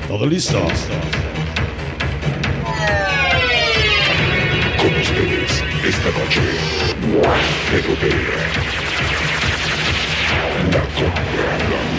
¿Todo listo? Con ustedes, esta noche, Pedropedia. La compra,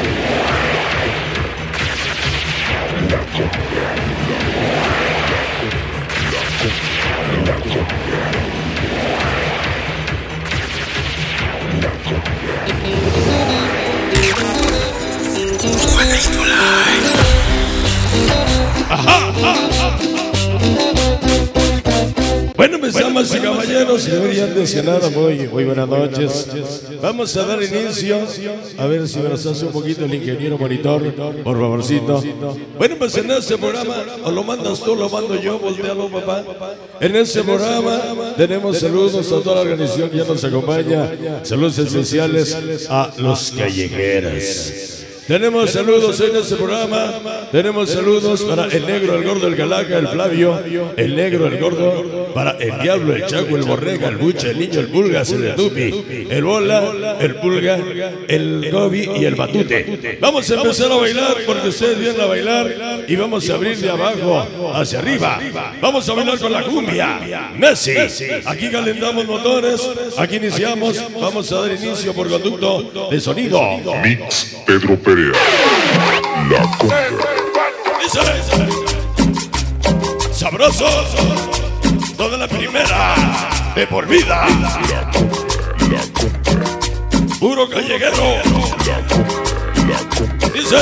la compra, la compra. Bueno, mis damas y caballeros, y antes que nada, muy buenas noches. Vamos a dar inicio. A ver si me nos hace un poquito el ingeniero monitor, por favorcito. Bueno, pues en este programa, o lo mandas tú, lo mando yo, voltealo, papá. En este programa tenemos saludos a toda la organización que ya nos acompaña. Saludos esenciales a los callejeros. Tenemos saludos en este programa. Tenemos saludos para el negro, el gordo, el galaca, el Flavio, el negro, el gordo, para el diablo, el chaco, el borrega, el bucha, el niño, el pulgas, el dupi, el bola, el pulga, el gobi y el batute. Vamos a empezar a bailar porque ustedes vienen a bailar y vamos a abrir de abajo hacia arriba. Vamos a bailar con la cumbia. Messi. Aquí calentamos motores. Aquí iniciamos. Vamos a dar inicio por conducto de sonido. Mix Pedropedia. La compra. Sabroso. Toda la primera. De por vida. La compra. Puro callejero. La compra. Dice.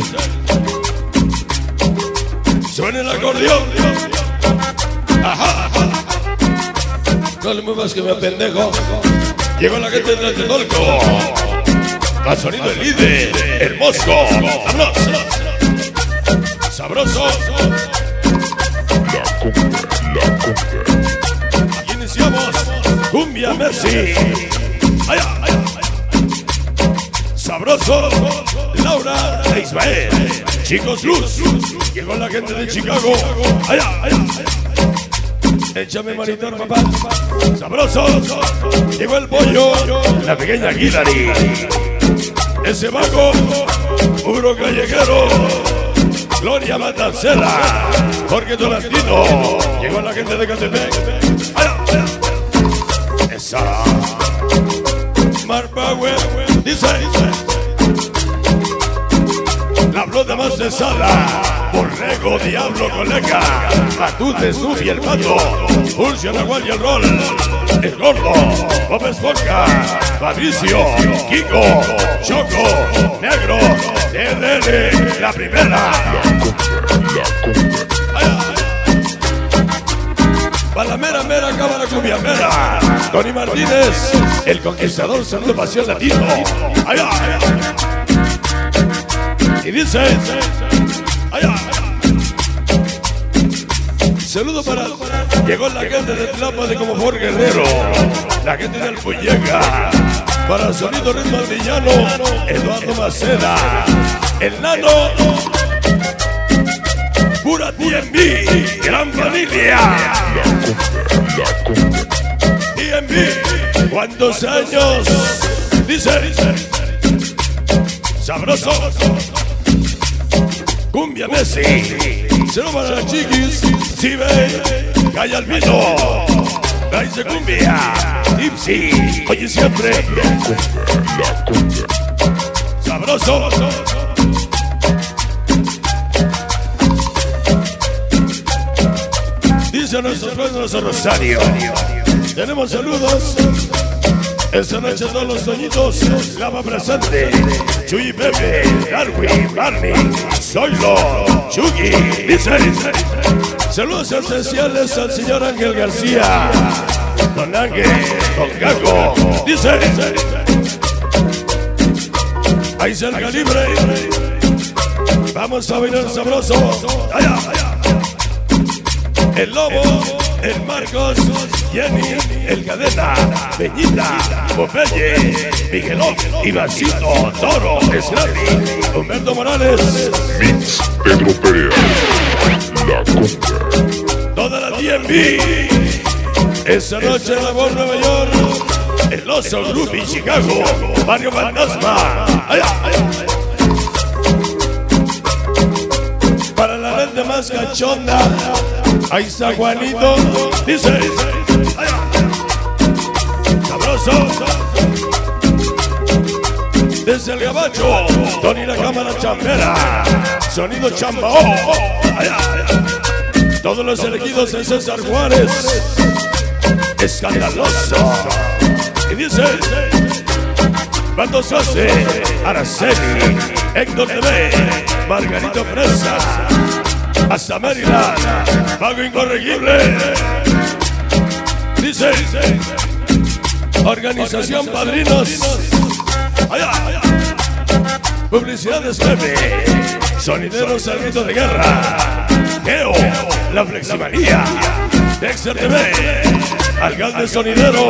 Suena el acordeón. Ajá. No le muevas que me apendejo. Llegó la gente de Tlatelolco. Al sonido del líder, el Mosco. Sabroso. La compra. Aquí iniciamos. Cumbia Messi. Allá. Sabroso. Laura e Ismael. Chicos Luz. Llegó la gente de Chicago. Allá. Échame manitor, papá. Sabroso. Llegó el pollo. La pequeña Guilari. Ese vago, puro callejero. Gloria Matancera. Jorge Tolantino. Llegó la gente de Catepec. Esa. Mark Power. Dice. La flota más cesada. Borrego, Diablo, Colega. Matute, Snoopy, el Pato. Pulsion, Agual y el Rol. El Gordo, Bob Esponja, Fabricio, Kiko, Choco, Negro, DDL, la primera. Pa' la mera cámara cumbia mera. Tony Martínez, el conquistador, saludo pasión latino. Allá. Y dice, allá. Saludo para... Llegó la gente de Tlapa de como por Guerrero. La gente del Pullega. Para Sonido Ritmo Aldillano, Eduardo Maceda. El Nano. Pura TMB. Gran familia. La compra. TMB. ¿Cuántos años? Dice. Sabroso. Cumbia Messi. Saludos para las chiquis. Si ve, calla el vino. Raíz cumbia. Tipsy. Oye siempre. La compra. Sabroso. Dice nuestros buenos Rosario. Tenemos saludos. Esta noche todos los soñitos. Lava presente. Chuy Pepe. Darwin. Barney. Zoilo. Chucky. Dice. Saludos especiales al señor Ángel García. Don Ángel. Don Gago. Dice. Ahí está el calibre. Vamos a bailar sabroso. Allá. El Lobo. El Marcos, Jenny, el Cadena, Peñita, Popeye, Miguelón, Ivancito, Toro, Scrappy, Humberto Morales. Mix Pedropedia. La compra. Toda la TMB. Esa noche en la Voz Nueva York. El Oso Group en Chicago. Barrio Fantasma. Allá. Para gente más cachonda. Ahí está Juanito. Dice, sabroso. Desde el Gabacho, Tony la cámara chambera. Sonido chambao. Todos los elegidos de César Juárez. Escandaloso. Y dice, Bando Sose, Araceli, Héctor TV, Margarito Fresa, hasta Maryland, Mago Incorregible. Dice, Organización Padrinos. Publicidades Pepe, Sonideros al grito de guerra, Geo, La Fleximanía, Dexter TV, Alcalde Sonidero.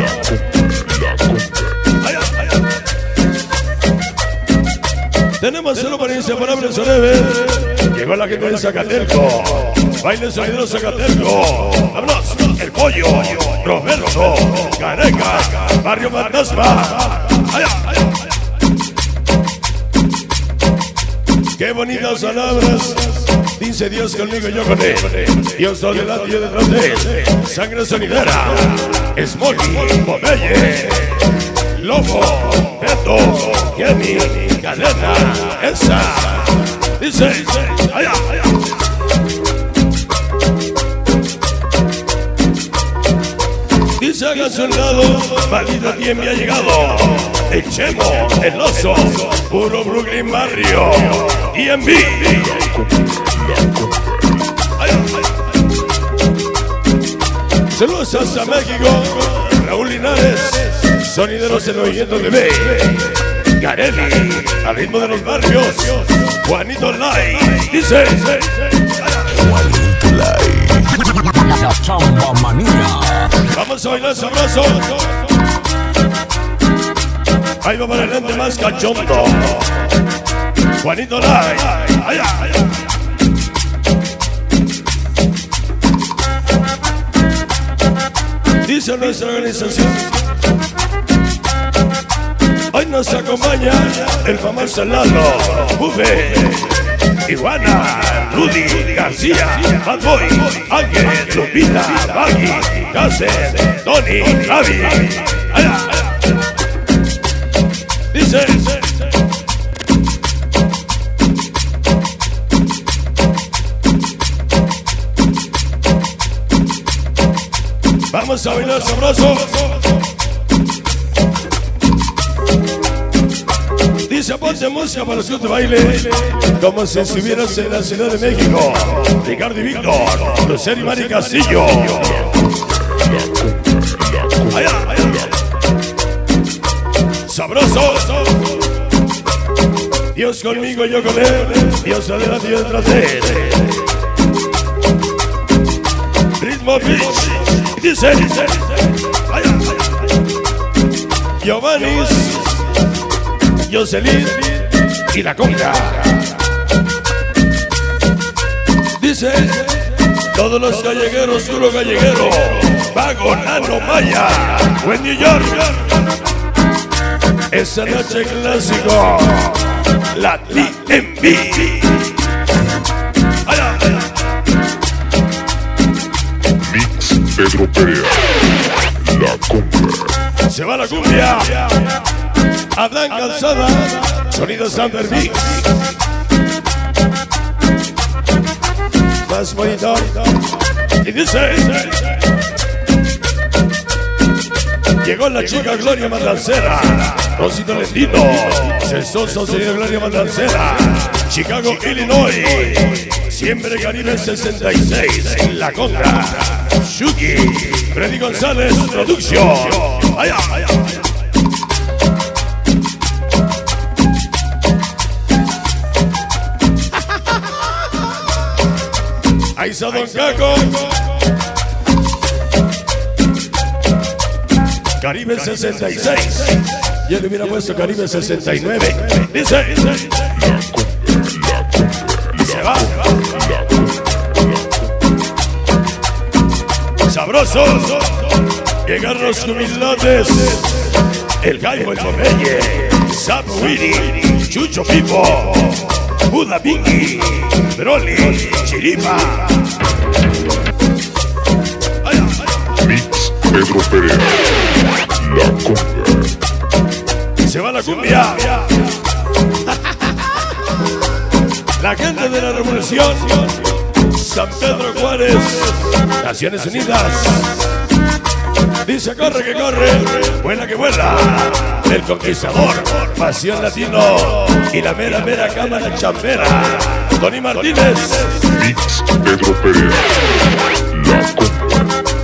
Tenemos solo para inseparable Soneve. Llegó la gente de Zacatelco. Baile Sonidero Zacatelco. Vámonos, El Pollo, Roberto, Careca, Barrio Fantasma. Qué bonitas palabras. Dice Dios conmigo, yo con él. Dios delante y yo detrás de él. Sangre sonidera. Smokey, Popeye, Lobo, Beto, Jenny, Cadena, esa. Dice, allá. Dice haga su lado, maldito quien me ha llegado. El Chemo, el Oso, puro Brooklyn Barrio. EMB. Saludos hasta México. Raúl Linares, Sonideros en Movimiento TV. Garelli, al ritmo de los barrios. Juanito Lai, dice. Juanito Lai. La chamba manía. Vamos a bailar sabroso. Ahí va para el ente más cachondo. Juanito Lai. Allá. Dice nuestra organización. Hoy nos acompaña el famoso Lalo, Bufe, Iguana, Rudy, García, Bad Boy, Ángel, Lupita, Baggy, Cáceres, Tony, Javi. Dice. Vamos a bailar sabroso. Dice, ponte música para que te baile como si estuvieras en la Ciudad de México. Ricardo y Víctor, Lucero y Mari Castillo. Allá. Sabroso. Dios conmigo, yo con él. Dios adelante y yo detrás de él. Ritmo Beach. Dice. Giovannis, Jocelyn y la conga. Dice, todos los gallegueros, puro galleguero. Vago, Nano, Maya, buen New York. Esa noche clásico, la TMB. Mix Pedro Perea, la cumbia. Se va la cumbia. Adán Calzada, Sonido Sander Mix. Más bonito. Y dice, llegó la chica Gloria Mandancera, Rosito Lendino, Cesoso señor Gloria Mandancera, Chicago, Illinois, Siempre Caribe 66, La Conga, Shuki, Freddy González, Production. Allá. Ahí está Don Caco. Caribe 66. Yo le hubiera puesto Caribe 69. Dice. Y se va. Sabroso. Llegaron los humildes. El Gallo, el Popeye, Sam Winnie, Chucho Pipo. Buda, Pinky, Broly, Chiripa. Mix Pedro Perea, la cumbia. Se va la cumbia. La gente de la revolución, San Pedro Juárez, Naciones Unidas. Dice corre que corre, vuela que vuela. El conquistador, Pasión Latino y la mera mera cámara chambera. Tony Martínez. Mix Pedro Perea, la cumbia.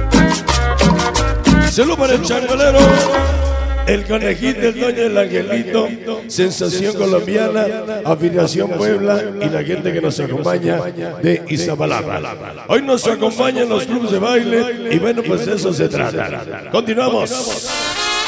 Saludos para el changalero, el conejito, el doño, el angelito, sensación colombiana, afiliación Puebla y la gente que nos acompaña de Iztapalapa. Hoy nos acompañan los clubes de baile y bueno, pues de eso se trata. Continuamos.